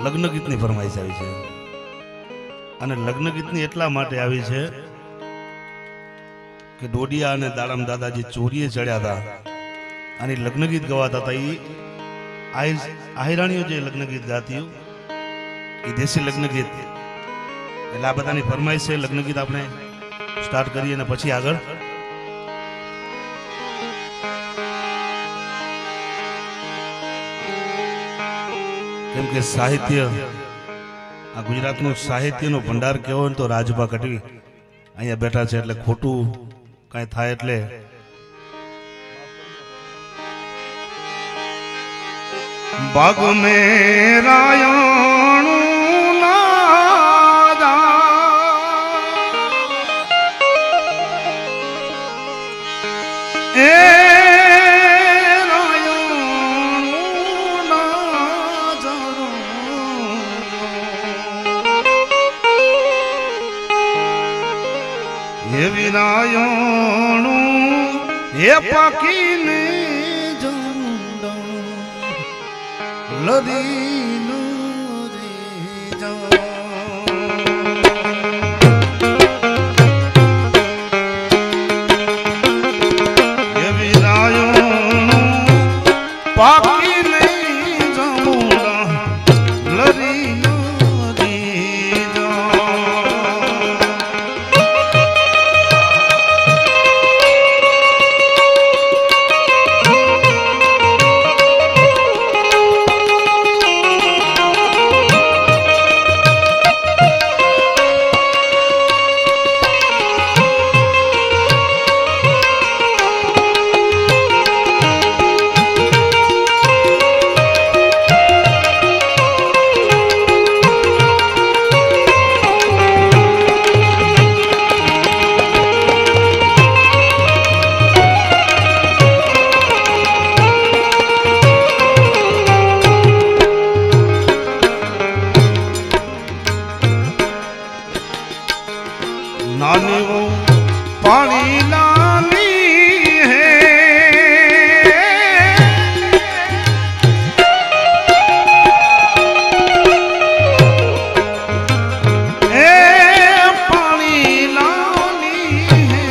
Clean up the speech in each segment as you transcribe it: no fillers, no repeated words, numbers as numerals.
લગ્ન ગીતની ફરમાઈશ આવી છે અને લગ્ન ગીતની એટલા માટે આવી છે કે ડોડિયા અને દાડમ દાદાજી ચોરીએ ચડ્યા હતા અને લગ્ન ગીત ગવાતા હતા એ આહિરાણીઓ જે લગ્ન ગીત ગાતી એ દેશી લગ્ન ગીત એટલે આ બધાની ફરમાઈશ છે લગ્ન ગીત આપણે સ્ટાર્ટ કરીએ અને પછી આગળ કેમ કે સાહિત્ય આ ગુજરાતનું સાહિત્યનો ભંડાર કેવો ને તો રાજભા કટવી અહીંયા બેઠા છે એટલે ખોટું કાંઈ થાય એટલે બાગ મે રાયણું નાદા એ વિરાયણું એ પાકીને જંડા લરીનું એ વિરાયણું પાકીને જંડા લરીનું नानी वो पानी लानी है ए पानी लानी है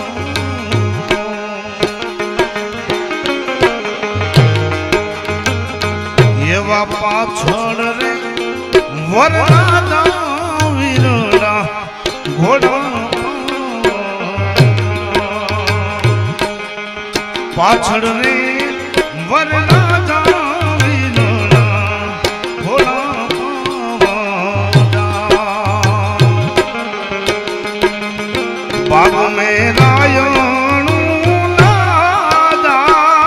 ये वापा छोड़ रे वरना वीरड़ा घोड़ा पाछड़ रे वरना जाविलोना घोड़ा बाग में रायणुं नादा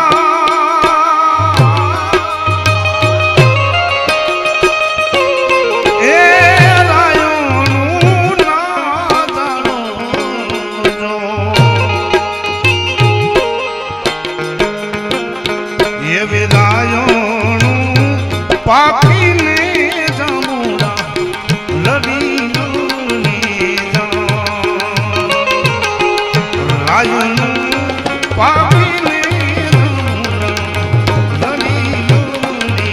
ए रायणुं नादा ये विरायणुं पाकीने जमुना लरीनुनी रायणुं पाकीने जमुना लरीनुनी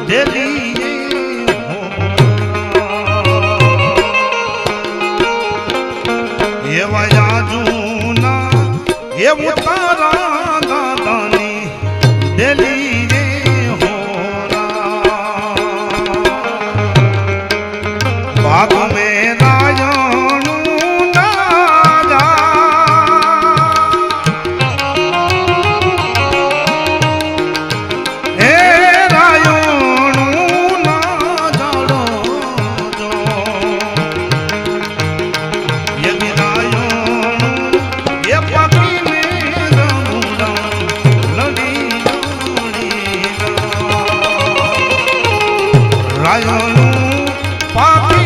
डेली ये वयाजूना ये उतारा दादानी डेली बाग में रायणू ना जा हे रायणू ना जाड़ो जो ये भी रायणू ये पकी में रंगूड़ा लड़ी लड़ी रायणू पापी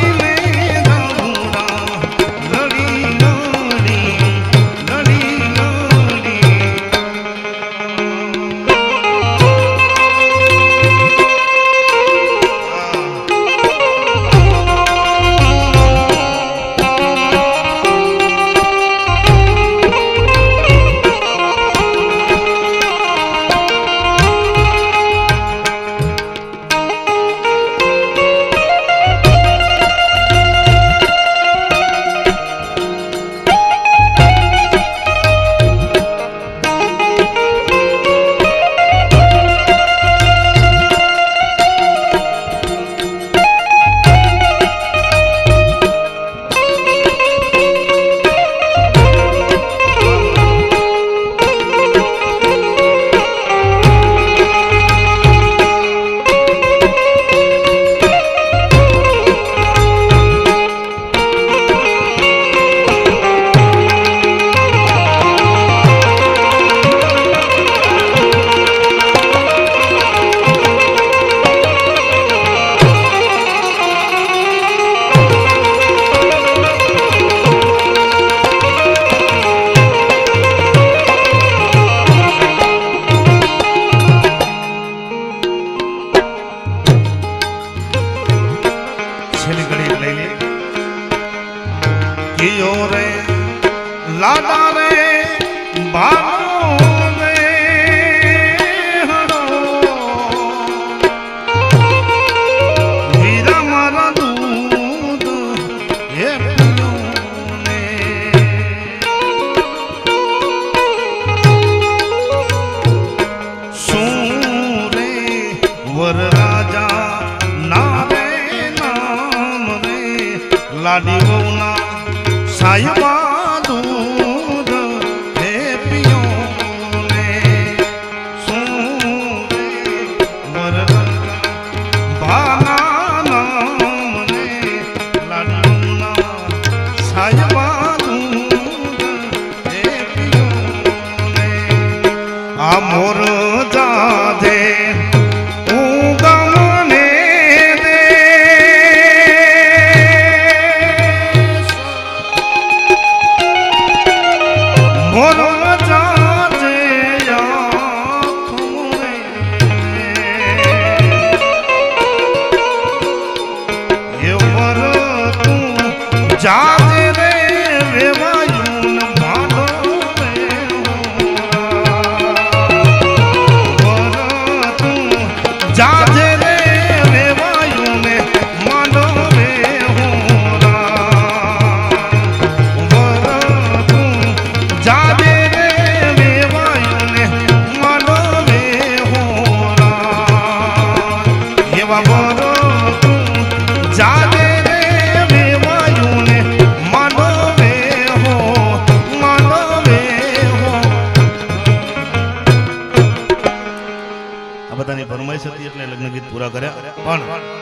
लाडा रे बानो रे हरो वीरा मारा दूध ये पियो ने सूरे वर राजा नारे नाम रे लाडी वोना सायबा मोर जादे उगमने दे मोर जादे आँखों ये वर तू जादे रे वेवायून मानो जाजे रे वेवायु में मानो में होरा तू जाजे रे वेवायु में मानो में होरा ये बाबरो तू जाजे रे वेवायु में मानो में हो मानो में हो आ बधानी फरमाइश હતી એટલે લગ્ન ગીત પૂરા કર્યા પણ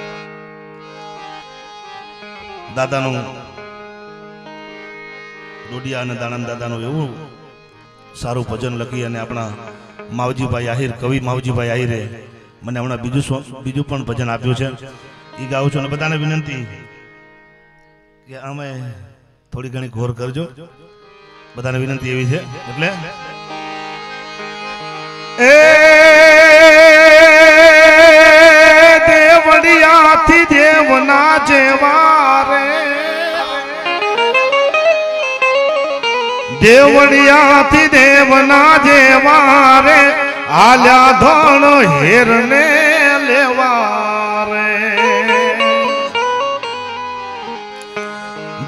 દાદાનું ડોડિયા અને દાનંદ દાદાનું એવું સારું ભજન લખી અને આપણા માવજીભાઈ આહિર કવિ માવજીભાઈ આહિરે મને હમણાં બીજું પણ ભજન આપ્યું છે એ ગાઉં છું અને બધાને વિનંતી કે આમે થોડી ઘણી ગોર કરજો બધાને વિનંતી એવી છે એટલે देवड़िया थी देवना जेवारे देवड़िया थी देवना जेवारे आल्या धन हेरने लेवा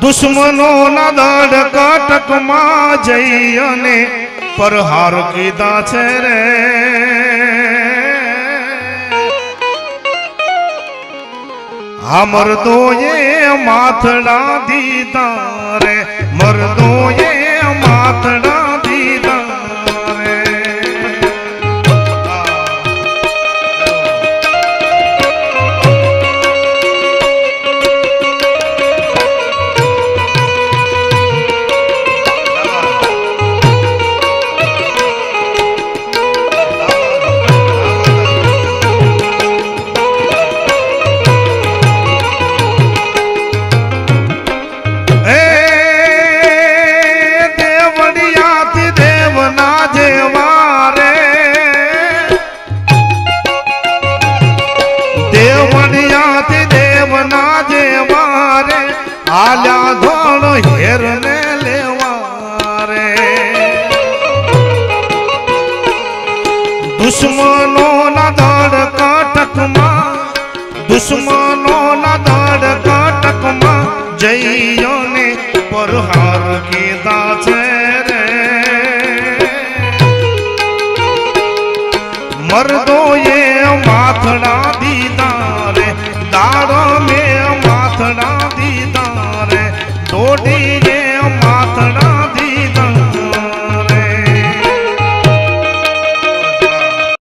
दुश्मनों ना दड़ कटक मां जईने पर हार कीधा छे रे। मर्दो ये माथड़ा दीदा रे, मर्दो ये माथड़ा दीदा रे। आल्या धोण हेरने लेवारे, दुश्मनों ना दड़ कटक मां, दुश्मनों ना दड़ कटक मां जइयो ने पर हार कीधा छे रे। मर्दो ये माथड़ा दीदा